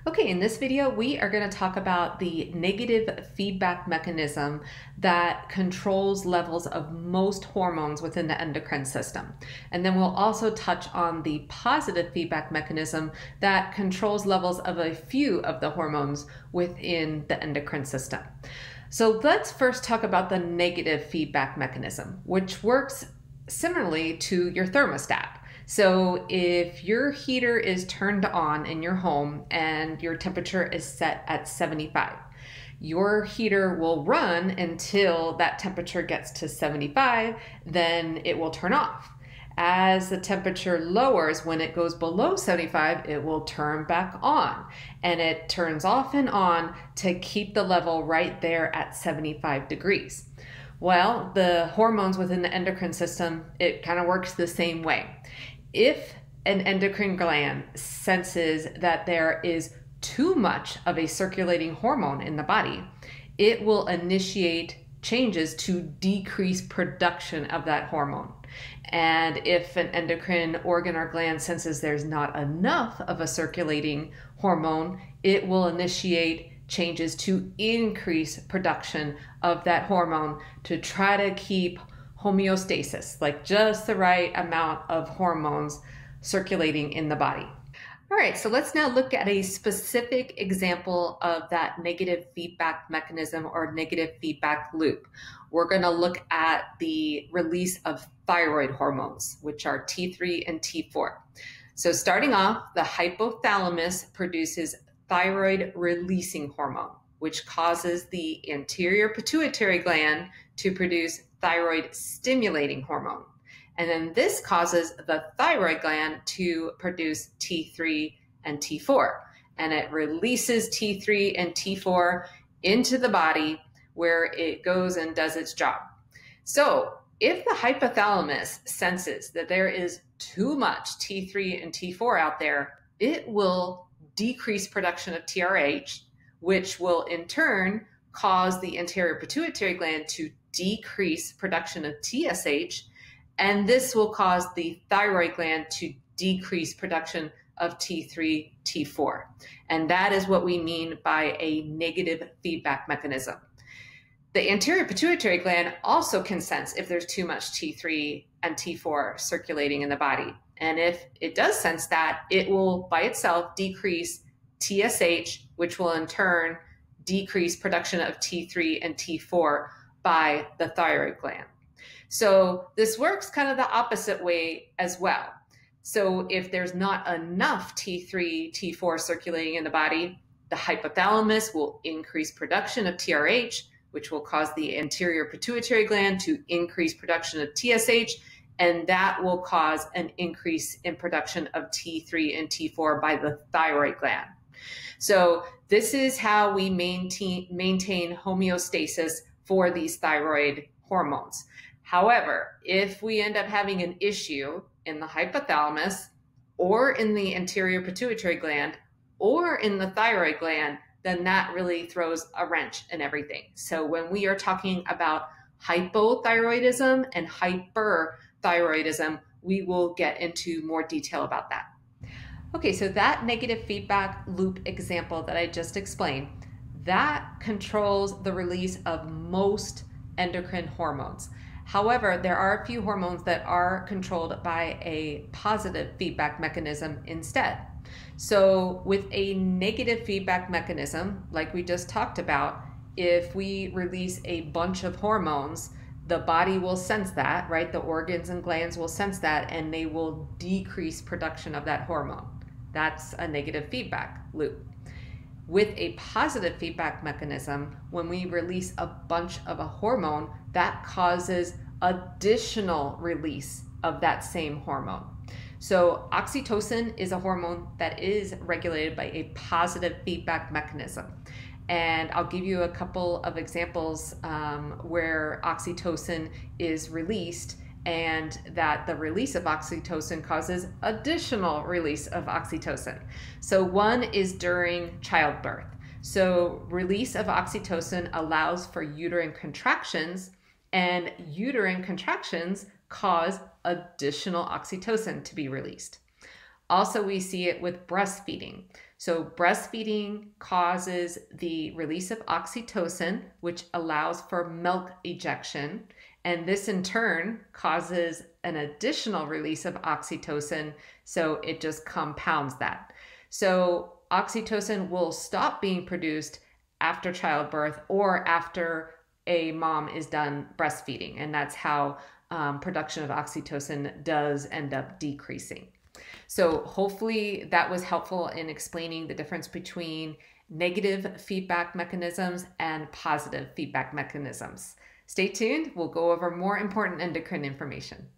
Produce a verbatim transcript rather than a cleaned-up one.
Okay, in this video, we are going to talk about the negative feedback mechanism that controls levels of most hormones within the endocrine system. And then we'll also touch on the positive feedback mechanism that controls levels of a few of the hormones within the endocrine system. So let's first talk about the negative feedback mechanism, which works similarly to your thermostat. So if your heater is turned on in your home and your temperature is set at seventy-five, your heater will run until that temperature gets to seventy-five, then it will turn off. As the temperature lowers, when it goes below seventy-five, it will turn back on, and it turns off and on to keep the level right there at seventy-five degrees. Well, the hormones within the endocrine system, it kind of works the same way. If an endocrine gland senses that there is too much of a circulating hormone in the body, it will initiate changes to decrease production of that hormone. And if an endocrine organ or gland senses there's not enough of a circulating hormone, it will initiate changes to increase production of that hormone to try to keep homeostasis, like just the right amount of hormones circulating in the body. All right, so let's now look at a specific example of that negative feedback mechanism or negative feedback loop. We're going to look at the release of thyroid hormones, which are T three and T four. So starting off, the hypothalamus produces thyroid releasing hormone, which causes the anterior pituitary gland to produce thyroid stimulating hormone. And then this causes the thyroid gland to produce T three and T four. And it releases T three and T four into the body where it goes and does its job. So if the hypothalamus senses that there is too much T three and T four out there, it will decrease production of T R H, which will in turn cause the anterior pituitary gland to decrease production of T S H, and this will cause the thyroid gland to decrease production of T three, T four. And that is what we mean by a negative feedback mechanism. The anterior pituitary gland also can sense if there's too much T three and T four circulating in the body. And if it does sense that, it will by itself decrease T S H, which will in turn decrease production of T three and T four by the thyroid gland. So this works kind of the opposite way as well. So if there's not enough T three, T four circulating in the body, the hypothalamus will increase production of T R H, which will cause the anterior pituitary gland to increase production of T S H, and that will cause an increase in production of T three and T four by the thyroid gland. So this is how we maintain, maintain homeostasis for these thyroid hormones. However, if we end up having an issue in the hypothalamus or in the anterior pituitary gland or in the thyroid gland, then that really throws a wrench in everything. So when we are talking about hypothyroidism and hyperthyroidism, we will get into more detail about that. Okay, so that negative feedback loop example that I just explained, that controls the release of most endocrine hormones. However, there are a few hormones that are controlled by a positive feedback mechanism instead. So with a negative feedback mechanism, like we just talked about, if we release a bunch of hormones, the body will sense that, right? The organs and glands will sense that, and they will decrease production of that hormone. That's a negative feedback loop. With a positive feedback mechanism, when we release a bunch of a hormone, that causes additional release of that same hormone. So oxytocin is a hormone that is regulated by a positive feedback mechanism. And I'll give you a couple of examples um, where oxytocin is released and that the release of oxytocin causes additional release of oxytocin. So one is during childbirth. So release of oxytocin allows for uterine contractions, and uterine contractions cause additional oxytocin to be released. Also, we see it with breastfeeding. So breastfeeding causes the release of oxytocin, which allows for milk ejection. And this in turn causes an additional release of oxytocin. So it just compounds that. So oxytocin will stop being produced after childbirth or after a mom is done breastfeeding. And that's how um, production of oxytocin does end up decreasing. So hopefully that was helpful in explaining the difference between negative feedback mechanisms and positive feedback mechanisms. Stay tuned. We'll go over more important endocrine information.